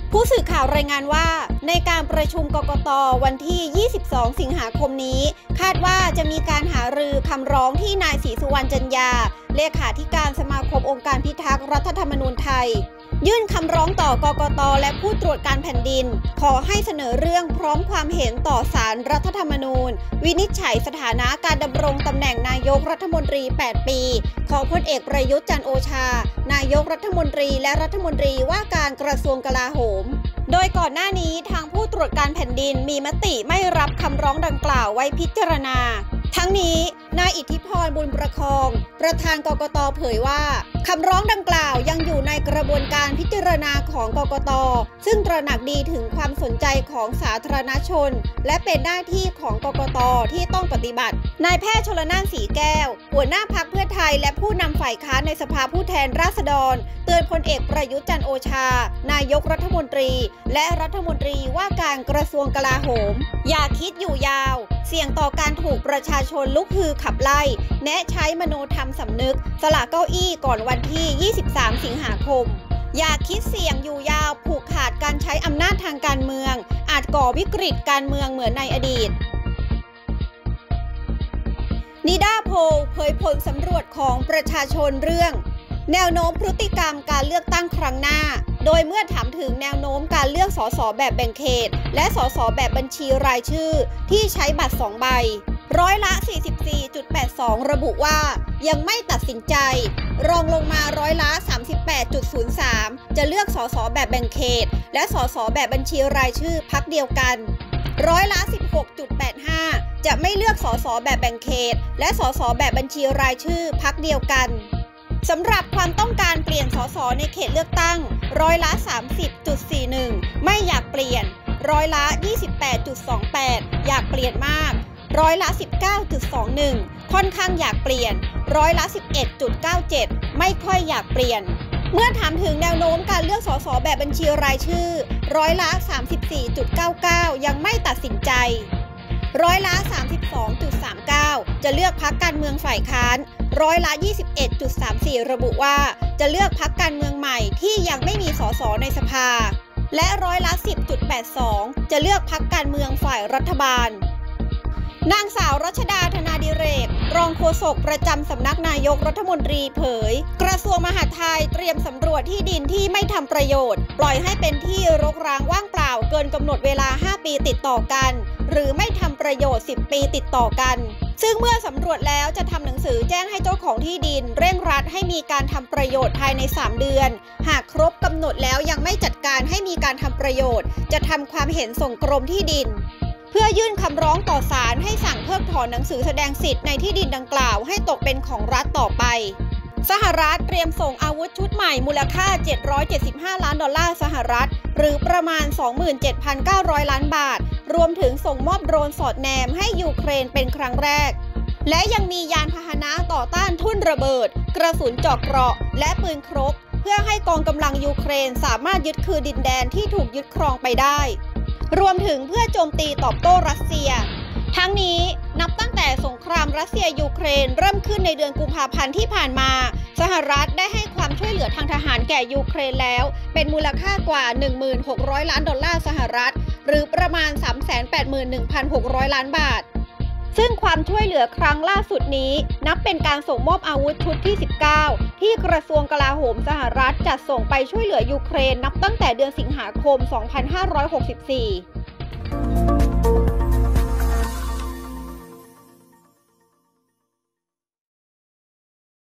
ผู้สื่อข่าวรายงานว่าในการประชุมกกต.วันที่ 22 สิงหาคมนี้คาดว่าจะมีการหารือคำร้องที่นายศรีสุวรรณจันยาเลขาธิการสมาคมองค์การพิทักษ์รัฐธรรมนูญไทยยื่นคำร้องต่อกกต.และผู้ตรวจการแผ่นดินขอให้เสนอเรื่องพร้อมความเห็นต่อศาลรัฐธรรมนูญวินิจฉัยสถานะการดำรงตำแหน่งนายกรัฐมนตรี 8 ปีของพลเอกประยุทธ์จันทร์โอชานายกรัฐมนตรีและรัฐมนตรีว่าการกระทรวงกลาโหมโดยก่อนหน้านี้ทางผู้ตรวจการแผ่นดินมีมติไม่รับคำร้องดังกล่าวไว้พิจารณาทั้งนี้นายอิทธิพรบุญประคองประธานกกต.เผยว่าคำร้องดังกล่าวยังอยู่ในกระบวนการพิจารณาของกกต.ซึ่งตระหนักดีถึงความสนใจของสาธารณชนและเป็นหน้าที่ของกกต.ที่ต้องปฏิบัตินายแพทย์ชลน่าน สีแก้วหัวหน้าพรรคเพื่อไทยและผู้นำฝ่ายค้านในสภาผู้แทนราษฎรเตือนพลเอกประยุทธ์จันทร์โอชานายกรัฐมนตรีและรัฐมนตรีว่าการกระทรวงกลาโหมอย่าคิดอยู่ยาวเสี่ยงต่อการถูกประชาชนลุกฮือขับไล่แนะใช้มโนธรรมสำนึกสละเก้าอี้ก่อนวันที่ 23 สิงหาคมอย่าคิดเสี่ยงอยู่ยาวผูกขาดการใช้อำนาจทางการเมืองอาจก่อวิกฤตการเมืองเหมือนในอดีตนิด้าโพลเผยผลสำรวจของประชาชนเรื่องแนวโน้มพฤติกรรมการเลือกตั้งครั้งหน้าโดยเมื่อถามถึงแนวโน้มการเลือกสสแบบแบ่งเขตและสสแบบบัญชีรายชื่อที่ใช้บัตร2 ใบร้อยละ 44.82 ระบุว่ายังไม่ตัดสินใจรองลงมาร้อยละ 38.03 จะเลือกสสแบบแบ่งเขตและสสแบบบัญชีรายชื่อพรรคเดียวกันร้อยละ 16.85 จะไม่เลือกสสแบบแบ่งเขตและสสแบบบัญชีรายชื่อพรรคเดียวกันสำหรับความต้องการเปลี่ยนสสในเขตเลือกตั้งร้อยละ 30.41 ไม่อยากเปลี่ยนร้อยละ 28.28 อยากเปลี่ยนมากร้อยละ 19.21 ค่อนข้างอยากเปลี่ยนร้อยละ 11.97 ไม่ค่อยอยากเปลี่ยนเมื่อถามถึงแนวโน้มการเลือกสสแบบบัญชีรายชื่อร้อยละ 34.99 ยังไม่ตัดสินใจร้อยละ 32.39 จะเลือกพรรคการเมืองฝ่ายค้านร้อยละ 21.34 ระบุว่าจะเลือกพรรคการเมืองใหม่ที่ยังไม่มีสสในสภาและร้อยละ 10.82 จะเลือกพรรคการเมืองฝ่ายรัฐบาลนางสาวรัชดาธนาดิเรกรองโฆษกประจำสำนักนายกรัฐมนตรีเผยกระทรวงมหาดไทยเตรียมสำรวจที่ดินที่ไม่ทำประโยชน์ปล่อยให้เป็นที่รกร้างว่างเปล่าเกินกำหนดเวลา5 ปีติดต่อกันหรือไม่ทำประโยชน์10 ปีติดต่อกันซึ่งเมื่อสำรวจแล้วจะทำหนังสือแจ้งให้เจ้าของที่ดินเร่งรัดให้มีการทำประโยชน์ภายใน3 เดือนหากครบกำหนดแล้วยังไม่จัดการให้มีการทำประโยชน์จะทำความเห็นส่งกรมที่ดินเพื่อยื่นคำร้องต่อศาลให้สั่งเพิกถอนหนังสือแสดงสิทธิ์ในที่ดินดังกล่าวให้ตกเป็นของรัฐต่อไปสหรัฐเตรียมส่งอาวุธชุดใหม่มูลค่า$775 ล้านสหรัฐหรือประมาณ 27,900 ล้านบาทรวมถึงส่งมอบโดรนสอดแนมให้ยูเครนเป็นครั้งแรกและยังมียานพาหนะต่อต้านทุ่นระเบิดกระสุนเจาะเกราะและปืนครบเพื่อให้กองกำลังยูเครนสามารถยึดคืนดินแดนที่ถูกยึดครองไปได้รวมถึงเพื่อโจมตีตอบโต้รัสเซียทั้งนี้นับตั้งแต่สงครามรัสเซียยูเครนเริ่มขึ้นในเดือนกุมภาพันธ์ที่ผ่านมาสหรัฐได้ให้ความช่วยเหลือทางทหารแก่ยูเครนแล้วเป็นมูลค่ากว่า $16,000 ล้านสหรัฐหรือประมาณ 381,600 ล้านบาทซึ่งความช่วยเหลือครั้งล่าสุดนี้นับเป็นการส่งมอบอาวุธชุดที่ 19 ที่กระทรวงกลาโหมสหรัฐจัดส่งไปช่วยเหลือยูเครนนับตั้งแต่เดือนสิงหาคม 2564